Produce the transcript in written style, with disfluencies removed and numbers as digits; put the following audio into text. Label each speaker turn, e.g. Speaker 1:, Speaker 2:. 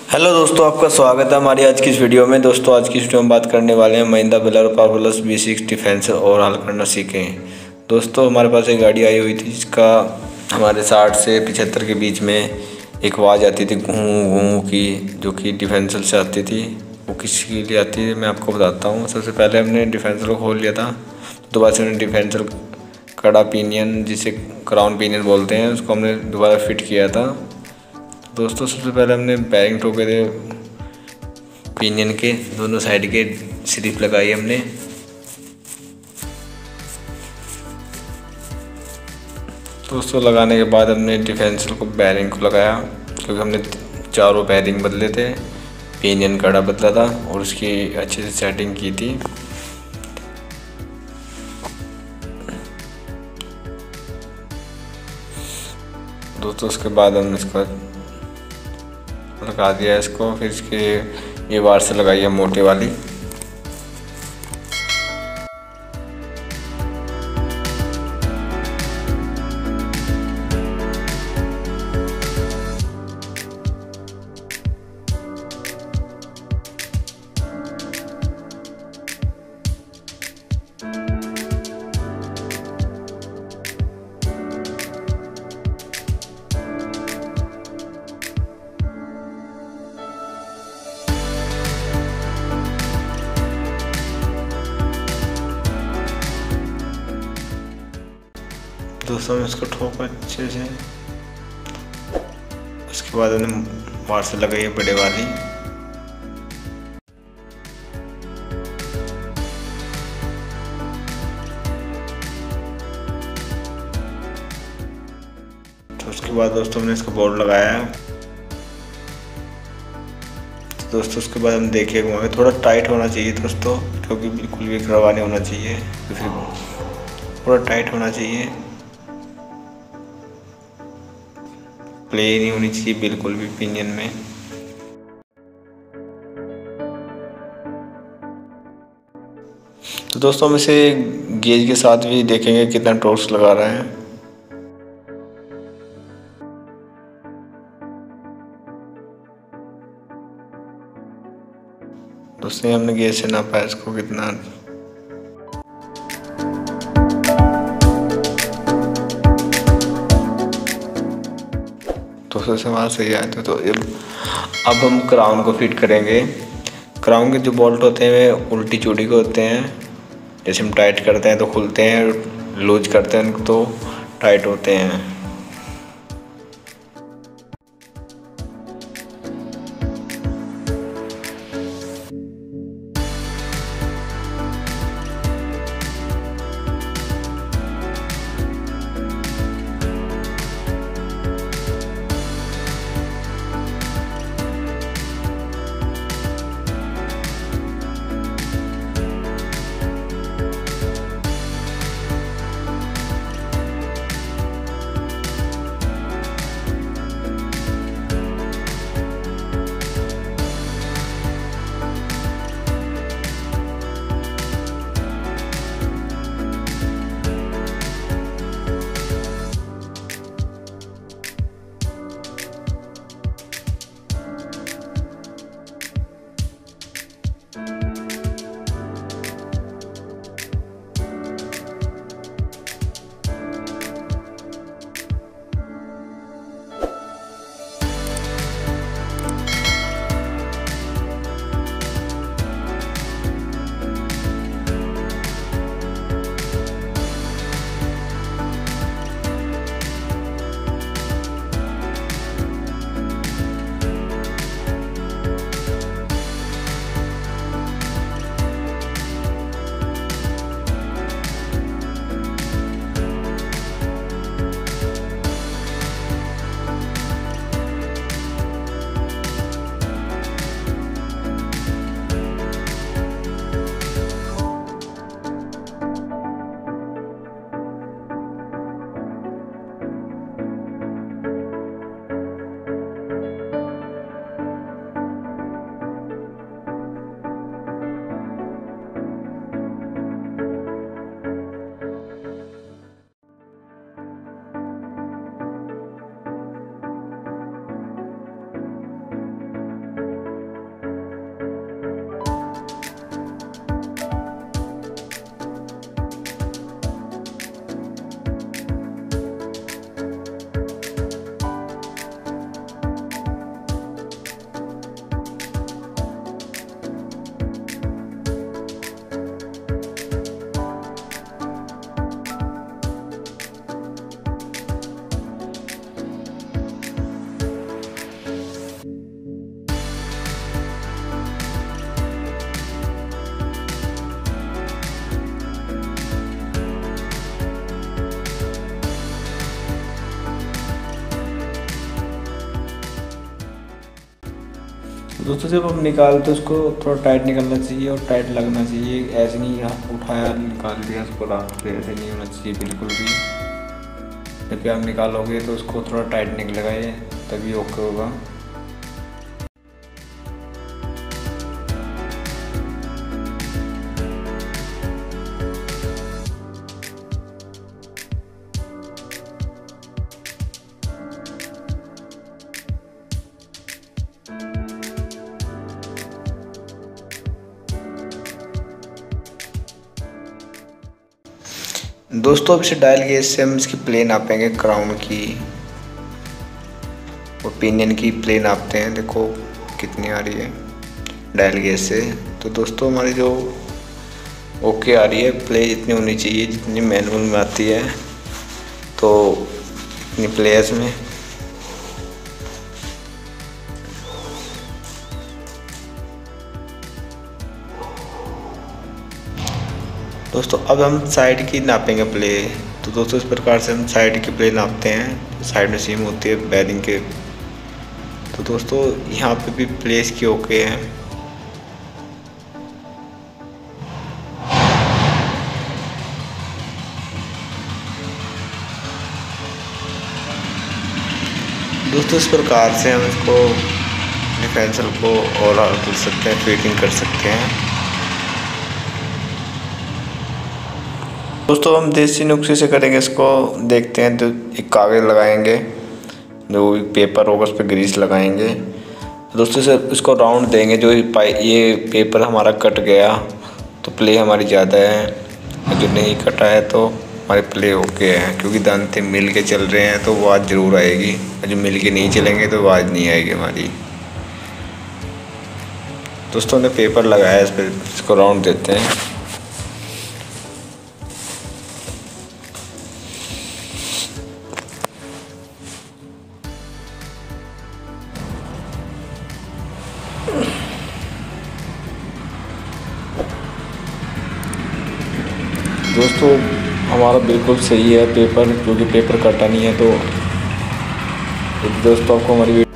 Speaker 1: Hello दोस्तों, आपका स्वागत है हमारी आज की इस वीडियो में। दोस्तों आज की इस वीडियो में बात करने वाले हैं Mahindra Bolero power plus V6 defender और हल करना सीखें। दोस्तों हमारे पास एक गाड़ी आई हुई थी जिसका हमारे 60 से 75 के बीच में एक आवाज़ आती थी घूं घूं की, जो कि डिफेंसर से आती थी। वो किसी के लिए आती है मैं आपको बताता हूँ। सबसे पहले हमने डिफेंसर को खोल लिया था, दोबारा से हमने डिफेंसर कड़ा पिनियन जिसे क्राउन पिनियन बोलते हैं उसको हमने दोबारा फिट किया था। दोस्तों सबसे पहले हमने बैरिंग ठोके थे पिनियन के दोनों साइड के, स्लिप लगाई हमने। दोस्तों लगाने के बाद हमने डिफेंसर को बैरिंग को लगाया, क्योंकि हमने चारों बैरिंग बदले थे, पिनियन कड़ा बदला था और उसकी अच्छे से सेटिंग की थी। दोस्तों उसके बाद हमने इसको लगा दिया इसको, फिर इसके ये वायर से लगाई है मोटे वाली। दोस्तों में इसको ठोका अच्छे से। उसके बाद हमने वायर से लगाई है बड़े वाली। तो उसके बाद दोस्तों हमने इसका बोर्ड लगाया है। तो दोस्तों उसके बाद हम देखिए घुमा, थोड़ा टाइट होना चाहिए दोस्तों, क्योंकि बिल्कुल भी रवा नहीं होना चाहिए, तो फिर थोड़ा टाइट होना चाहिए, प्ले नहीं होनी चाहिए बिल्कुल भी पिनियन में। तो दोस्तों हम इसे गेज के साथ भी देखेंगे कितना टॉर्क लगा रहा है। दोस्तों हमने गेज से नापा इसको कितना। तो उससे वहाँ सही आया था। तो अब हम क्राउन को फिट करेंगे। क्राउन के जो बोल्ट होते हैं वे उल्टी चूड़ी के होते हैं, जैसे हम टाइट करते हैं तो खुलते हैं, लूज करते हैं तो टाइट होते हैं। दोस्तों जब हम निकालते तो उसको थोड़ा टाइट निकलना चाहिए और टाइट लगना चाहिए, ऐसे नहीं हाथ उठाया निकाल दिया उसको रात पे, ऐसे नहीं होना चाहिए बिल्कुल भी। जब भी आप निकालोगे तो उसको थोड़ा टाइट निकलेगा ये, तभी ओके होगा। दोस्तों अब इसे डायल गेज से हम इसकी प्ले नापेंगे, क्राउन की और पिनियन की प्ले नापते हैं। देखो कितनी आ रही है डायल गेज से। तो दोस्तों हमारी जो ओके आ रही है, प्ले इतनी होनी चाहिए जितनी मैनुअल में आती है, तो इतनी प्ले है इसमें। दोस्तों अब हम साइड की नापेंगे प्ले। तो दोस्तों इस प्रकार से हम साइड की प्ले नापते हैं, साइड में सीम होती है बैरिंग के। तो दोस्तों यहाँ पे भी प्लेस की ओके है। दोस्तों इस प्रकार से हम इसको डिफेंसर को और कर सकते हैं, फिटिंग कर सकते हैं। दोस्तों हम देसी नुस्खे से करेंगे इसको, देखते हैं। तो एक कागज़ लगाएंगे, जो पेपर होगा उस पर ग्रीस लगाएंगे। दोस्तों से इसको राउंड देंगे। जो ये पेपर हमारा कट गया तो प्ले हमारी ज़्यादा है, और जो नहीं कटा है तो हमारे प्ले ओके है, क्योंकि दांते मिल के चल रहे हैं तो आवाज़ ज़रूर आएगी, और जो मिल के नहीं चलेंगे तो आवाज़ नहीं आएगी हमारी। दोस्तों ने पेपर लगाया इस पर, इसको राउंड देते हैं। दोस्तों हमारा बिल्कुल सही है पेपर, क्योंकि पेपर कटा नहीं है। तो दोस्तों आपको हमारी